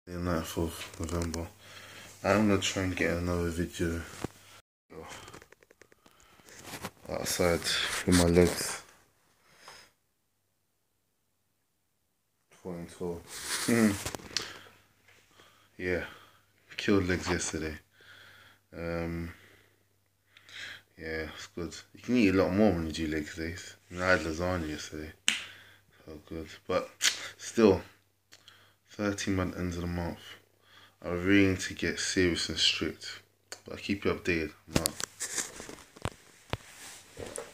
9th of November. I'm gonna try and get another video outside with my legs falling tall. Yeah, killed legs yesterday. Yeah, it's good. You can eat a lot more when you do leg days. I had lasagna yesterday. So good. But still, 13-month ends of the month. I really need to get serious and strict. But I'll keep you updated. I'm out.